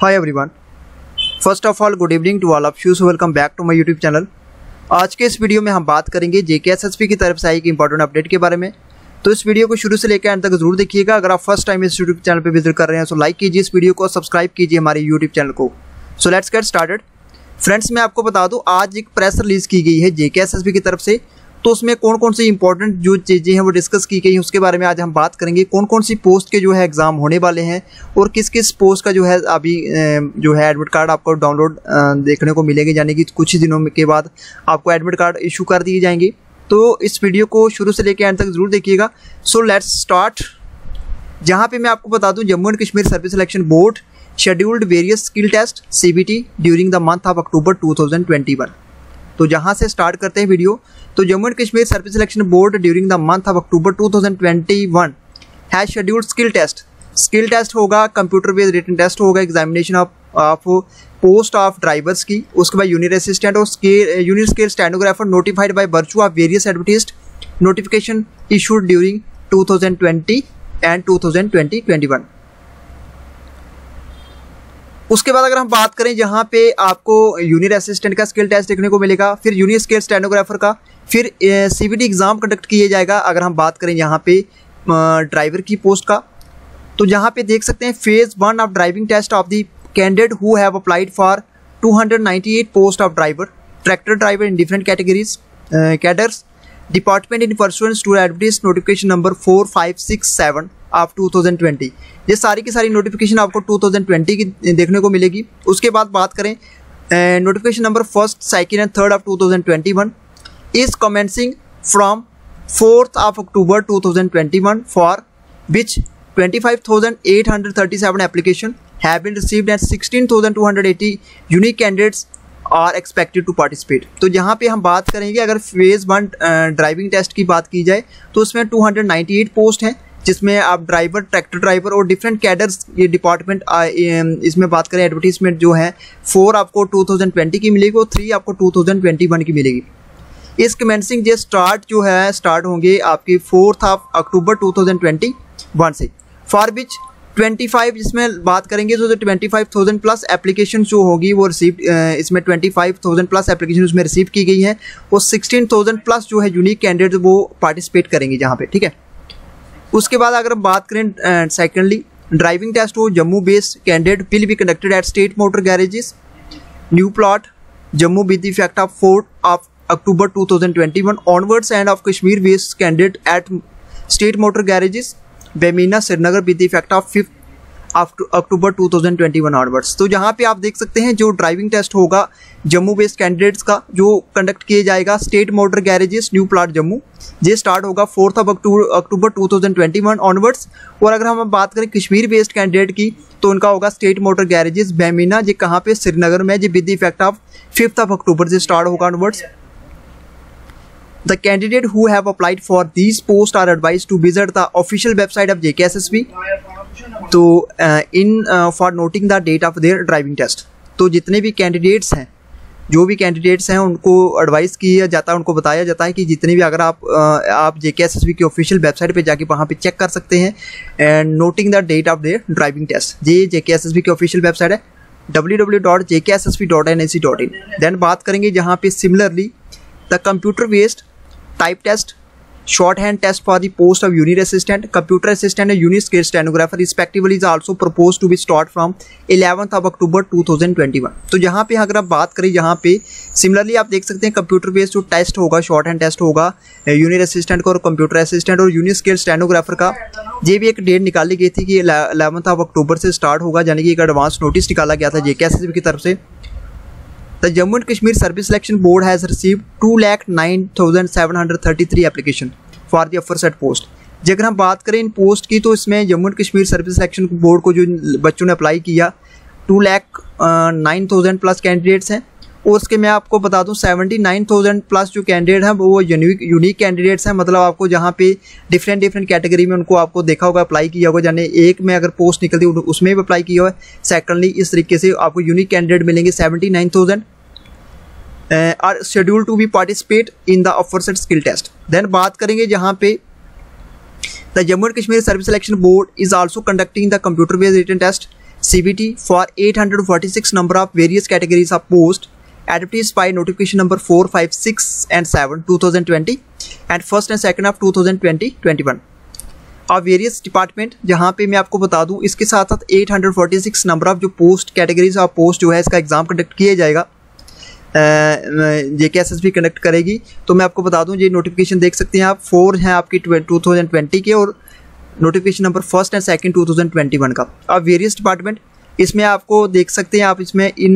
Hi everyone, first of all good evening to all of you, so welcome back to my YouTube channel. आज के इस video में हम बात करेंगे JKSSP की तरफ से आई एक इंपॉर्टेंट अपडेट के बारे में। तो इस वीडियो को शुरू से लेकर अंत तक जरूर देखिएगा। अगर आप फर्स्ट टाइम इस यूट्यूब चैनल पर विजिट कर रहे हैं तो लाइक कीजिए इस वीडियो को, सब्सक्राइब कीजिए हमारे यूट्यूब चैनल को। So let's get started. Friends, मैं आपको बता दूं आज एक प्रेस रिलीज की गई है JKSSP की तरफ से। तो उसमें कौन कौन सी इंपॉर्टेंट जो चीज़ें हैं वो डिस्कस की गई हैं उसके बारे में आज हम बात करेंगे। कौन कौन सी पोस्ट के जो है एग्ज़ाम होने वाले हैं और किस किस पोस्ट का जो है अभी जो है एडमिट कार्ड आपको डाउनलोड देखने को मिलेगी, यानी कि कुछ ही दिनों के बाद आपको एडमिट कार्ड इशू कर दिए जाएंगे। तो इस वीडियो को शुरू से लेकर अंत तक जरूर देखिएगा। So let's start. जहाँ पे मैं आपको बता दूँ Jammu and Kashmir service selection board scheduled various skill test CBT during the month of October 2021। तो जहाँ से स्टार्ट करते हैं वीडियो, तो Jammu and Kashmir service selection board during the month of October 2021 has scheduled skill test. Skill test होगा, computer based written test होगा, examination of post of drivers की, उसके बाद यूनिट असिस्टेंट और unit scale stenographer notified by virtue of various advertised notification issued during 2020 and 2021। उसके बाद अगर हम बात करें जहाँ पे आपको यूनिट असिस्टेंट का स्किल टेस्ट देखने को मिलेगा, फिर यूनिट स्केल स्टेनोग्राफर का, फिर CBT एग्जाम कंडक्ट किए जाएगा। अगर हम बात करें यहाँ पे ड्राइवर की पोस्ट का, तो यहाँ पे देख सकते हैं phase 1 of driving test of the candidate who have applied for 298 post of driver, tractor driver in different categories cadres department in pursuance to advertise notification number 4567 of 2020। ये सारी की सारी नोटिफिकेशन आपको 2020 की देखने को मिलेगी। उसके बाद बात करें notification number 1st, 2nd and 3rd of 2021 is commencing from 4th of October 2021 for which 25,837 application have been received and 16,280 unique candidates are expected to participate. तो यहाँ पे हम बात करेंगे अगर फेज 1 ड्राइविंग टेस्ट की बात की जाए तो उसमें 298 पोस्ट हैं, जिसमें आप ड्राइवर, ट्रैक्टर ड्राइवर और डिफरेंट कैडर्स ये डिपार्टमेंट इसमें बात करें एडवर्टीजमेंट जो है 4 आपको 2020 की मिलेगी और 3 आपको 2021 की मिलेगी। इस कमेंसिंग जे स्टार्ट होंगे आपकी 4th ऑफ अक्टूबर 2021 से, फॉर विच 25 जिसमें बात करेंगे तो 25,000 प्लस एप्लीकेशन जो होगी वो रिसीव, इसमें 25,000 प्लस एप्लीकेशन उसमें रिसीव की गई हैं और 16,000 प्लस जो है यूनिक कैंडिडेट वो पार्टिसिपेट करेंगे जहाँ पे, ठीक है। उसके बाद अगर हम बात करें सेकेंडली ड्राइविंग टेस्ट हो Jammu based candidate will be conducted at state motor garages new plot Jammu with the effect of 4th of October 2021 onwards and of Kashmir based candidate at state motor garages Bemina Srinagar with the effect of 5th of October 2021 onwards. तो जहाँ पे आप देख सकते हैं जो driving test होगा Jammu based candidates का जो कंडक्ट किया जाएगा state motor garages new plot Jammu, ये स्टार्ट होगा 4th ऑफ अक्टूबर 2021 ऑनवर्ड्स। और अगर हम बात करें कश्मीर बेस्ड कैंडिडेट की तो उनका होगा स्टेट मोटर गैरेजेस बेमीना, जो कहाँ पे श्रीनगर में, जो with the effect of 5th of October से स्टार्ट होगा onwards. The candidate who have applied for these posts are advised to visit the official website of JKSSP तो for noting the date of their driving test। तो जितने भी candidates हैं, जो भी candidates हैं उनको एडवाइस किया जाता है, उनको बताया जाता है कि जितने भी अगर आप JKSSP की ऑफिशियल वेबसाइट पे जाके वहाँ पे चेक कर सकते हैं and noting the date of their driving test. ये JKSSP की ऑफिशियल वेबसाइट है www.jkssp.nic.in। देन बात करेंगे जहाँ पे similarly the computer based type test shorthand test for the post of unit assistant, computer assistant and unit scale stenographer respectively is also proposed to be start from 11th of October 2021। तो यहाँ पे अगर आप बात करें यहाँ पे similarly आप देख सकते हैं कंप्यूटर बेस्ड जो टेस्ट होगा, शॉर्ट हैंड टेस्ट होगा यूनिट असिस्टेंट का और कंप्यूटर असिस्टेंट और यूनिट स्केल स्टेनोग्राफर का, ये भी एक डेट निकाली गई थी कि 11th ऑफ अक्टूबर से स्टार्ट होगा, यानी कि एक एडवांस नोटिस निकाला गया था JKSSP की तरफ से। The Jammu and Kashmir Service Selection Board has received 2,09,733 application for the aforesaid post। अगर हम बात करें इन पोस्ट की तो इसमें Jammu and Kashmir service selection board को जो बच्चों ने अप्लाई किया 2,09,000 प्लस कैंडिडेट्स हैं और उसके मैं आपको बता दूं 79,000 प्लस जो कैंडिडेट हैं वो यूनिक कैंडिडेट्स हैं। मतलब आपको जहाँ पे डिफरेंट कैटेगरी में उनको आपको देखा होगा अप्लाई किया होगा, यानी एक में अगर पोस्ट निकलती है उसमें भी अप्लाई किया हुआ है। सेकेंडली इस तरीके से आपको यूनिक कैंडिडेट मिलेंगे 79,000 are schedule to be participate in the aforesaid skill test. Then बात करेंगे जहाँ पे the Jammu and Kashmir service selection board is also conducting the computer based written test CBT for 846 number of various categories of post advertised by notification number 4, 5, 6 and 7 2020 and first and second of 2020-21 और various department, जहाँ पे मैं आपको बता दूँ इसके साथ साथ 846 नंबर ऑफ जो पोस्ट कैटेगरीज ऑफ पोस्ट जो है इसका एग्ज़ाम कंडक्ट किया जाएगा, JKSSB कंडक्ट करेगी। तो मैं आपको बता दूं ये नोटिफिकेशन देख सकते हैं आप, 4 हैं आपकी 2020 के और notification number first and second 2021 का। अब वेरियस डिपार्टमेंट इसमें आपको देख सकते हैं आप, इसमें इन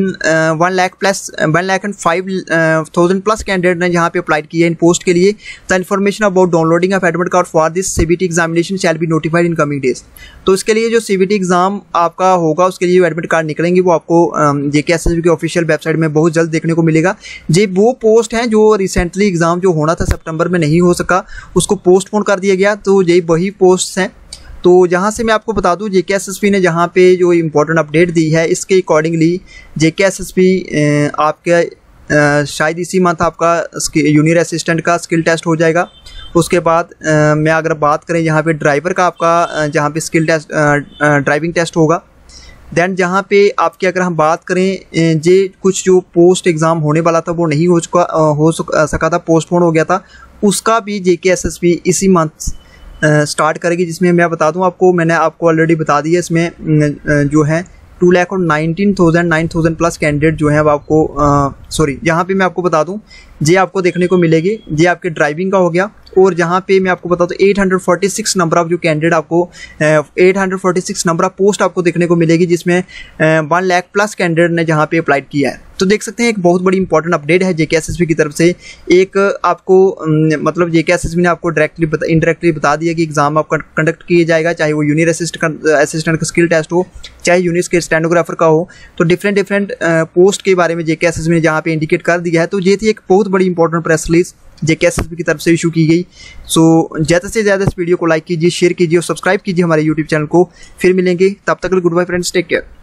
1,05,000 प्लस कैंडिडेट ने जहाँ पे अप्लाइड किया इन पोस्ट के लिए। The information about downloading of admit card for this CBT examination shall be notified in coming days. तो इसके लिए जो CBT एग्जाम आपका होगा उसके लिए जो एडमिट कार्ड निकलेंगे वो आपको JKSSB की ऑफिशियल वेबसाइट में बहुत जल्द देखने को मिलेगा। ये वो पोस्ट हैं जो रिसेंटली एग्जाम जो होना था सितंबर में नहीं हो सका, उसको पोस्टपोन कर दिया गया, तो यही वही पोस्ट हैं। तो जहाँ से मैं आपको बता दूँ JKSSB ने जहाँ पे जो इम्पोर्टेंट अपडेट दी है इसके अकॉर्डिंगली JKSSB आपके शायद इसी मंथ आपका जूनियर असिस्टेंट का स्किल टेस्ट हो जाएगा। उसके बाद मैं अगर बात करें यहाँ पे ड्राइवर का आपका जहाँ पे स्किल टेस्ट ड्राइविंग टेस्ट होगा। देन जहाँ पे आपकी अगर हम बात करें जे कुछ जो पोस्ट एग्ज़ाम होने वाला था वो नहीं हो सका था, पोस्टपोन हो गया था, उसका भी JKSSB इसी मंथ स्टार्ट करेगी, जिसमें मैं बता दूं आपको, मैंने आपको ऑलरेडी बता दिया, इसमें जो है 2,19,000 प्लस कैंडिडेट जो है अब आपको सॉरी यहाँ पे मैं आपको बता दूं ये आपको देखने को मिलेगी। ये आपके ड्राइविंग का हो गया और जहाँ पे मैं आपको बता दूं 846 नंबर ऑफ जो कैंडिडेट आपको 846 नंबर ऑफ पोस्ट आपको देखने को मिलेगी, जिसमें 1 लाख प्लस कैंडिडेट ने जहाँ पे अप्लाइड किया है। तो देख सकते हैं एक बहुत बड़ी इंपॉर्टेंट अपडेट है JKSSB की तरफ से। एक आपको मतलब JKSSB ने आपको इनडायरेक्टली बता दिया कि एग्जाम आपका कंडक्ट किया जाएगा, चाहे वो जूनियर असिस्टेंट का स्किल टेस्ट हो, चाहे जूनियर स्किल स्टेनोग्राफर का हो। तो डिफरेंट पोस्ट के बारे में JKSSB ने जहाँ पे इंडिकेट कर दिया है। तो ये थी एक बहुत बड़ी इंपॉर्टेंट प्रेस रिलीज JKSSB की तरफ से इशू की गई। सो ज़्यादा से ज़्यादा इस वीडियो को लाइक कीजिए, शेयर कीजिए और सब्सक्राइब कीजिए हमारे YouTube चैनल को। फिर मिलेंगे, तब तक good bye friends, take care.